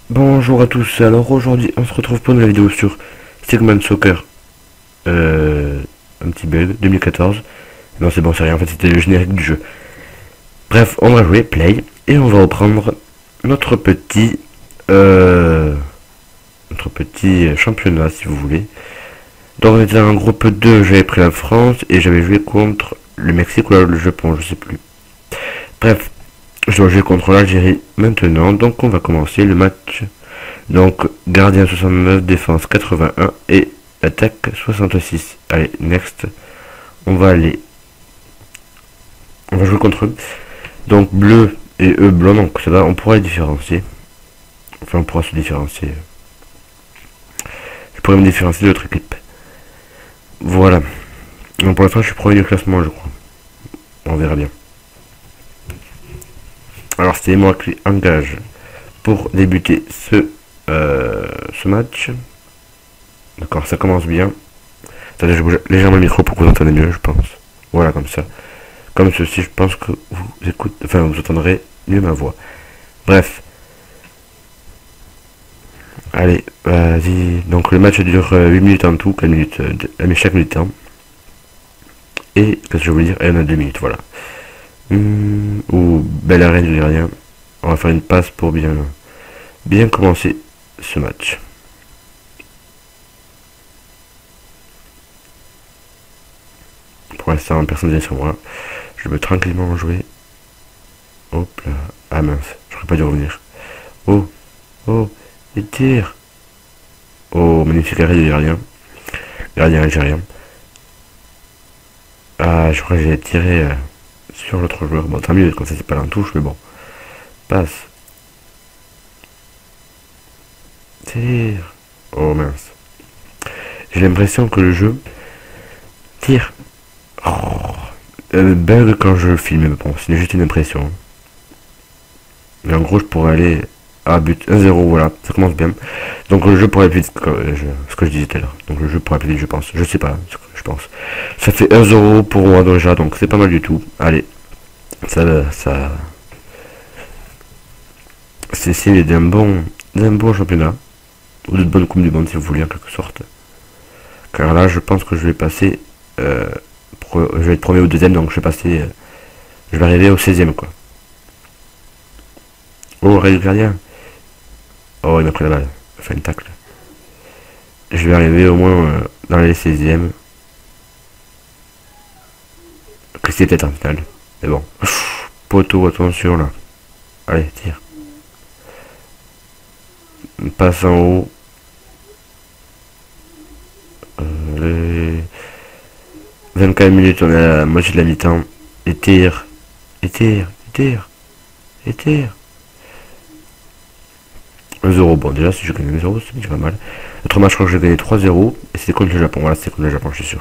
Bonjour à tous, alors aujourd'hui on se retrouve pour une nouvelle vidéo sur Stickman Soccer, un petit bug, 2014, non c'est bon c'est rien, en fait c'était le générique du jeu. Bref, on va jouer, play, et on va reprendre notre petit championnat si vous voulez. Donc on était en groupe 2, j'avais pris la France et j'avais joué contre le Mexique ou le Japon, je sais plus. Bref, je dois jouer contre l'Algérie maintenant, donc on va commencer le match. Donc, gardien 69, défense 81 et attaque 66. Allez, next. On va aller. On va jouer contre eux. Donc, bleu et eux blanc, donc ça va, on pourra les différencier. Enfin, on pourra se différencier. Je pourrais me différencier de l'autre équipe. Voilà. Donc, pour l'instant, je suis premier du classement, je crois. On verra bien. Alors, c'est moi qui engage pour débuter ce match. D'accord, ça commence bien. Attendez, je bouge légèrement le micro pour que vous entendez mieux, je pense. Voilà, comme ça. Comme ceci, je pense que vous écoutez, enfin, vous entendrez mieux ma voix. Bref. Allez, vas-y. Donc, le match dure 8 minutes en tout, 4 minutes, chaque minute temps. Et, qu'est-ce que je veux dire? Et on a 2 minutes, voilà. Ou, belle arène, je dis rien. On va faire une passe pour bien commencer ce match. Pour l'instant, personne n'est sur moi. Je vais tranquillement jouer. Hop là. Ah mince, j'aurais pas dû revenir. Oh, oh, il tire. Oh, magnifique arrêt de gardien. Gardien algérien. Ah, je crois que j'ai tiré sur l'autre joueur. Bon, tant mieux, comme ça c'est pas en touche, mais bon. Passe. Tire. Oh mince. J'ai l'impression que le jeu tire. Oh. Bug quand je filme, mais bon, c'est juste une impression. Mais en gros, je pourrais aller à but 1-0, voilà, ça commence bien. Donc le jeu pourrait aller plus vite, ce que je disais tout à l'heure. Donc le jeu pourrait aller plus vite, je pense. Je sais pas, ce que je pense. Ça fait 1-0 pour moi déjà, donc c'est pas mal du tout. Allez, ça c'est signe d'un bon championnat. Ou de bonne coupe du monde, si vous voulez, en quelque sorte. Car là, je pense que je vais passer... je vais être premier ou deuxième, donc je vais passer... je vais arriver au 16ème, quoi. Oh, arrêt du gardien. Oh, il m'a pris la balle. Il a fait une tacle. Je vais arriver au moins dans les 16e. Que c'est peut-être en finale. Mais bon. Poteau, attention là. Allez, tire. Passe en haut. Les 24 minutes, on est à la moitié de la mi-temps. Et tire. Et tire. Et tire. Et tire. 1-0. Bon, déjà, si je gagne 1-0, c'est déjà pas mal. L'autre match, je crois que j'ai gagné 3-0. Et c'était contre le Japon. Voilà, c'était contre le Japon, je suis sûr.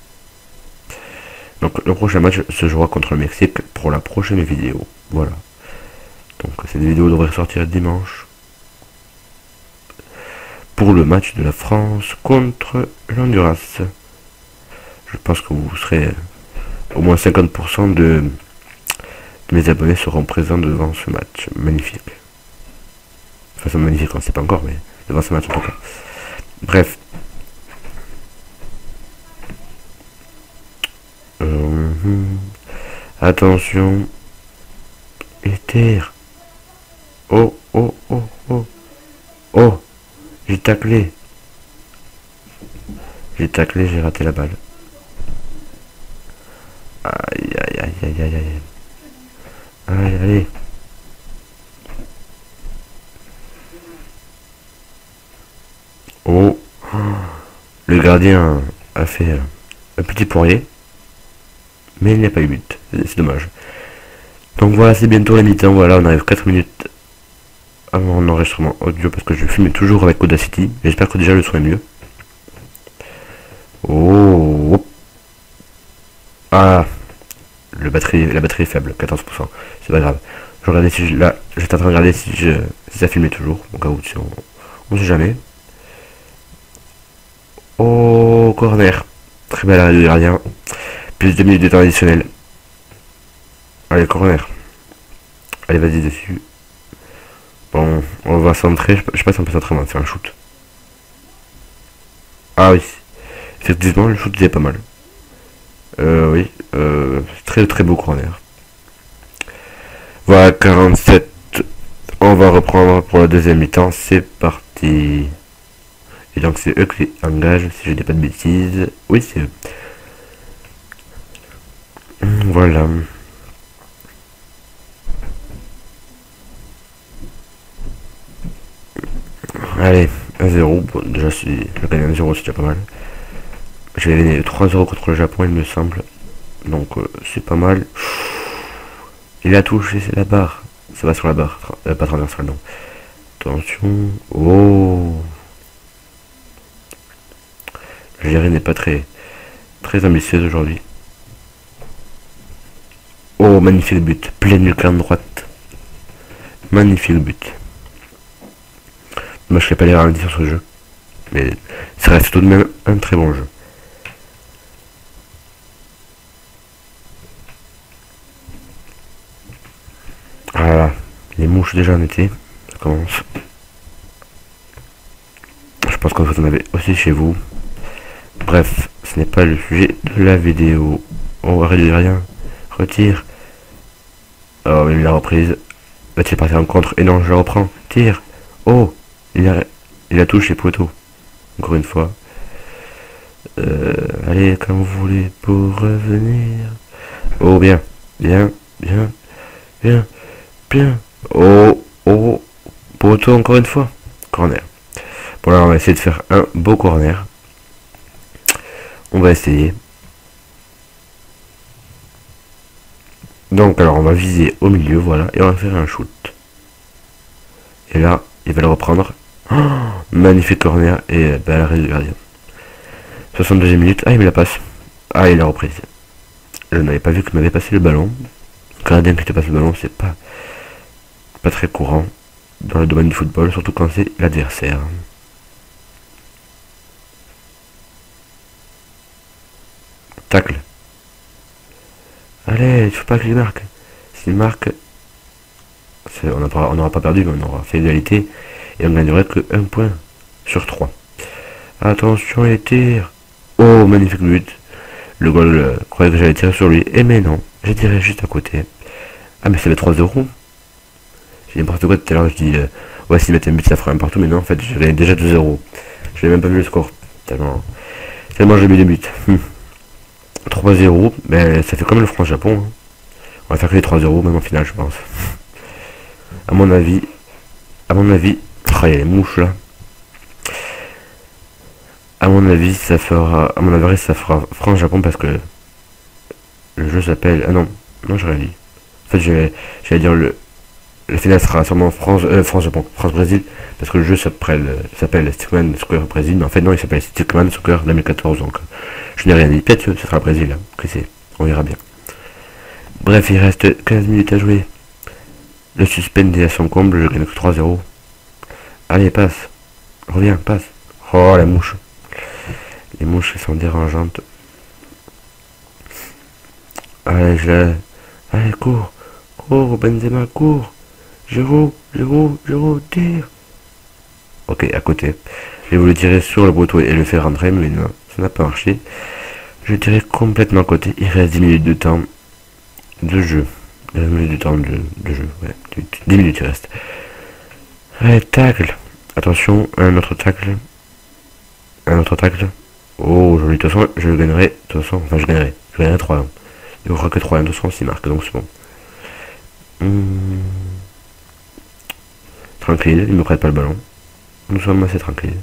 Donc, le prochain match se jouera contre le Mexique pour la prochaine vidéo. Voilà. Donc, cette vidéo devrait sortir dimanche. Pour le match de la France contre l'Honduras. Je pense que vous serez au moins 50% de mes abonnés seront présents devant ce match. Magnifique. Enfin, c'est magnifique, on ne sait pas encore, mais devant ce match en tout cas. Bref. Attention. Et terre. Oh, oh, oh, oh. Oh, j'ai taclé. J'ai taclé, j'ai raté la balle. Aïe, aïe, aïe, aïe, aïe, aïe. Allez, allez. Oh. Le gardien a fait un petit poirier. Mais il n'y a pas eu but. C'est dommage. Donc voilà, c'est bientôt la mi-temps. Voilà, on arrive 4 minutes avant mon enregistrement audio parce que je filme toujours avec Audacity. J'espère que déjà le son est mieux. Oh. Ah. La batterie est faible, 14%. C'est pas grave. Je regardais si là, j'étais en train de regarder si ça filmait toujours. Au cas où, si on sait jamais. Oh, corner. Très belle arrêt de gardien. Plus de 2 minutes de temps additionnel. Allez, corner. Allez, vas-y dessus. Bon, on va centrer. Je sais pas si on peut centrer, on va faire un shoot. Ah oui. Effectivement, le shoot, il est pas mal. Oui. Très très beau corner. Voilà, 47. On va reprendre pour la deuxième mi-temps. C'est parti. Et donc c'est eux qui engagent, si je dis pas de bêtises. Oui, c'est eux. Voilà. Allez, 1-0. Bon, déjà, si je gagne 1-0, c'est déjà pas mal. J'ai gagné 3-0 contre le Japon, il me semble. Donc, c'est pas mal. Il a touché, c'est la barre. Ça va sur la barre. Pas transversale, non. Attention. Oh. L'Algérie n'est pas très ambitieuse aujourd'hui. Oh, magnifique but. Pleine lucarne droite. Magnifique but. Moi, je ne serais pas les ralentir sur ce jeu. Mais ça reste tout de même un très bon jeu. Voilà. Les mouches déjà en été. Ça commence. Je pense que vous en avez aussi chez vous. Bref, ce n'est pas le sujet de la vidéo. On va réduire rien. Retire. Oh, il l'a reprise. Va-t-il partir en contre? Et non, je la reprends. Tire. Oh, il a touché poteau. Encore une fois. Allez, comme vous voulez pour revenir. Oh, bien. Bien. Bien. Bien. Bien. Oh. Oh. Poteau encore une fois. Corner. Bon, là, on va essayer de faire un beau corner. On va essayer. Donc, alors, on va viser au milieu, voilà. Et on va faire un shoot. Et là, il va le reprendre. Oh, magnifique corner. Et bah, l'arrêt du gardien. 62e minute. Ah, il me la passe. Ah, il a reprise. Je n'avais pas vu qu'il m'avait passé le ballon. Le gardien qui te passe le ballon, c'est pas très courant dans le domaine du football, surtout quand c'est l'adversaire. Tacle. Allez, il faut pas qu'il marque. S'il marque, on n'aura pas perdu, mais on aura fait égalité. Et on gagnerait que 1 point sur 3. Attention les tirs. Oh, magnifique but. Le goal, croyait que j'allais tirer sur lui. Et mais non, j'ai tiré juste à côté. Ah, mais c'est les 3-0. J'ai n'importe quoi tout à l'heure, je dis, ouais, s'il mettait un but, ça ferait un partout. Mais non, en fait, je gagnais déjà 2-0. Je n'ai même pas vu le score. Tellement j'ai mis des buts. 3-0, mais ça fait comme le France-Japon. Hein. On va faire que les 3-0, même en finale, je pense. À mon avis, oh, il y a les mouches là. À mon avis, ça fera France-Japon parce que le jeu s'appelle. Ah non, j'aurais dit. En fait, j'allais dire la finale sera sûrement France-Japon, France-Brésil, parce que le jeu s'appelle Stickman Soccer Brésil, mais en fait non, il s'appelle Stickman Soccer 2014, donc je n'ai rien dit. Peut-être que ce sera le Brésil, hein. On verra bien. Bref, il reste 15 minutes à jouer. Le suspense est à son comble, je gagne que 3-0. Allez, passe. Reviens, passe. Oh, la mouche. Les mouches sont dérangeantes. Allez, allez, cours. Cours, Benzema, cours. Giroud, tire. Ok, à côté. J'ai voulu tirer sur le poteau et le faire rentrer, mais non, ça n'a pas marché. Je tirais complètement à côté. Il reste 10 minutes de temps de jeu. 10 minutes de temps de jeu, ouais. 10 minutes il reste. Allez, tacle. Attention, un autre tacle. Oh, joli. De toute façon, je gagnerai. De toute façon, enfin, je gagnerai 3-1. Il n'y aura que 3-1 de toute façon s'il marque, donc c'est bon. Tranquille, il me prête pas le ballon. Nous sommes assez tranquilles.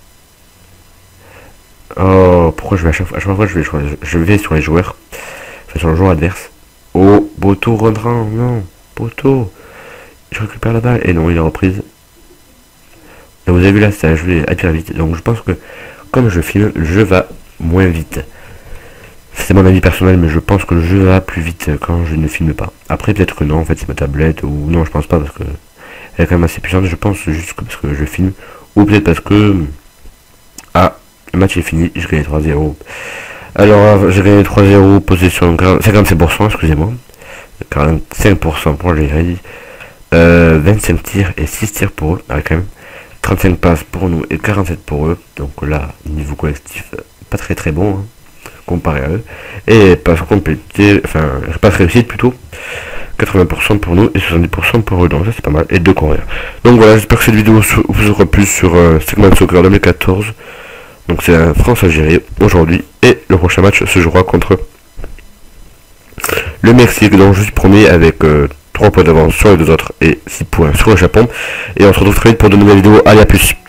Oh, pourquoi je vais à chaque fois je vais sur les joueurs. Enfin, sur le joueur adverse. Oh, Boto rentrant, non. Boto. Je récupère la balle. Et non, il est reprise. Et vous avez vu là, ça a joué hyper vite. Donc je pense que, comme je filme, le jeu va moins vite. C'est mon avis personnel, mais je pense que le jeu va plus vite quand je ne filme pas. Après, peut-être que non, en fait, c'est ma tablette, ou non, je pense pas, parce que elle est quand même assez puissante. Je pense juste que parce que je filme, ou peut-être parce que... Ah, le match est fini, je gagne 3-0. Alors, j'ai gagné 3-0, possession 57%, excusez-moi. 45% pour l'Algérie. 25 tirs et 6 tirs pour eux, avec quand même 35 passes pour nous et 47 pour eux. Donc là, niveau collectif, pas très bon hein, comparé à eux. Et passe complétée, enfin, passe réussite plutôt, 80% pour nous et 70% pour eux. Donc ça c'est pas mal. Et 2 coréens. Donc voilà, j'espère que cette vidéo vous aura plu sur Segment Soccer 2014. Donc c'est la France-Algérie aujourd'hui. Et le prochain match se jouera contre le Mexique. Donc je suis premier avec 3 points d'avance sur les deux autres et 6 points sur le Japon. Et on se retrouve très vite pour de nouvelles vidéos. Allez, à plus.